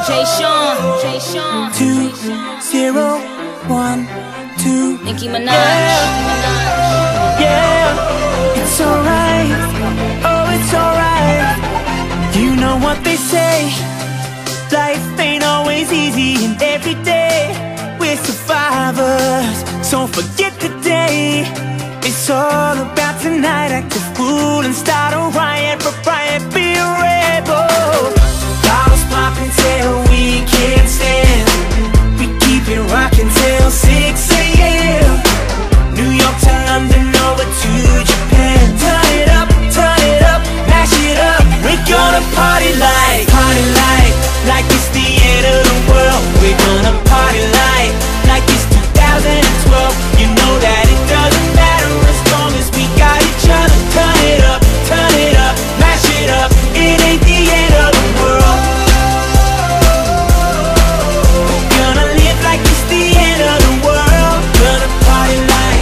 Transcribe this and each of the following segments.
Jay Sean. 2012. Nicki Minaj. Yeah, it's alright. Oh, it's alright. You know what they say, life ain't always easy, and every day we're survivors. So forget the day, it's all about tonight. Act a fool and start a riot, be a rebel. Bottles popping till we can't stand. We keep it rocking till 6 AM. New York to London, over to Japan. Turn it up, mash it up. We're gonna party like it's the end of the world. We're gonna party like it's 2012. You know that it doesn't matter as long as we got each other. Turn it up, mash it up. It ain't the end of the world. We're gonna live like it's the end of the world. Gonna party like.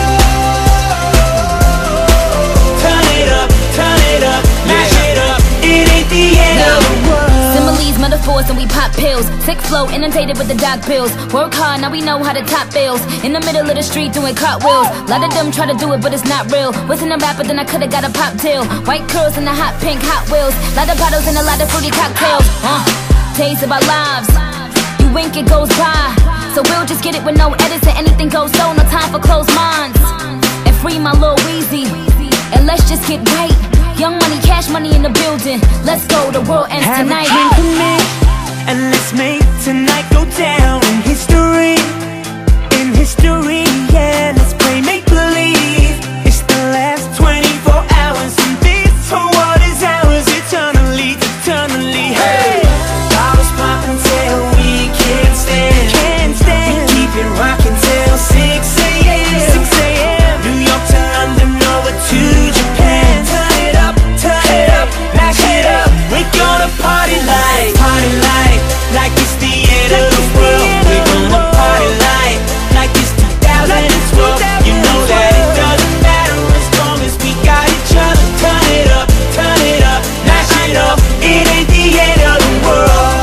Turn it up, mash it up. It ain't the end of the world. Similes, metaphors, and we pop pills. Sick flow, inundated with the doc pills. Work hard, now we know how to top bills. In the middle of the street doing cartwheels. Lot of them try to do it, but it's not real. Wasn't a rapper, then I could've got a pop deal. White curls and the hot pink Hot Wheels. Lot of bottles and a lot of fruity cocktails. Days of our lives. You wink, it goes by. So we'll just get it with no edits and anything goes so. No time for closed minds. And free my Lil Weezy. And let's just get right. Young money, cash money in the building. Let's go, the world ends tonight. Have a drink with me, and let's make tonight go down in history. In history, yeah, let's play make-believe. It's the last 24 hours, and this whole world is ours eternally. Hey, bottles popping till we can't stand. We keep it rocking till 6 AM. New York to London, over to Japan. Turn it up, mash it up. We're gonna party like it's the end of the world. We're gonna party like it's 2012. You know that it doesn't matter as long as we got each other. Turn it up, mash it up. It ain't the end of the world.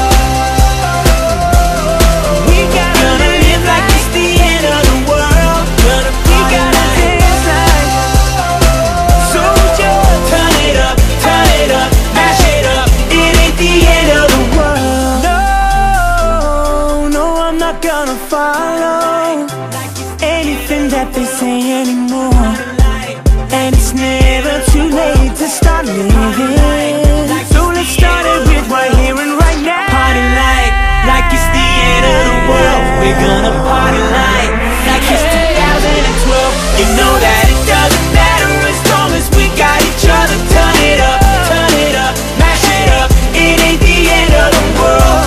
We gonna live like it's the end of the world. Gonna party dance like soldier. Turn it up, mash it up. It ain't the end of the world. No, I'm not gonna follow anything that they say anymore. And it's never too late to start living. So let's start it with right here and right now. Party like it's the end of the world. We're gonna party like it's 2012. You know that it doesn't matter as long as we got each other. Turn it up, mash it up. It ain't the end of the world.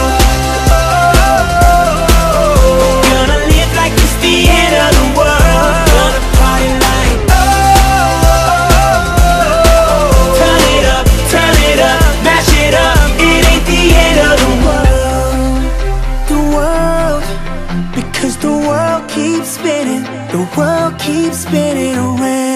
Gonna live like it's the end of the world. Gonna party like. Turn it up, mash it up. It ain't the end of the world. The world, because the world keeps spinning. The world keeps spinning around.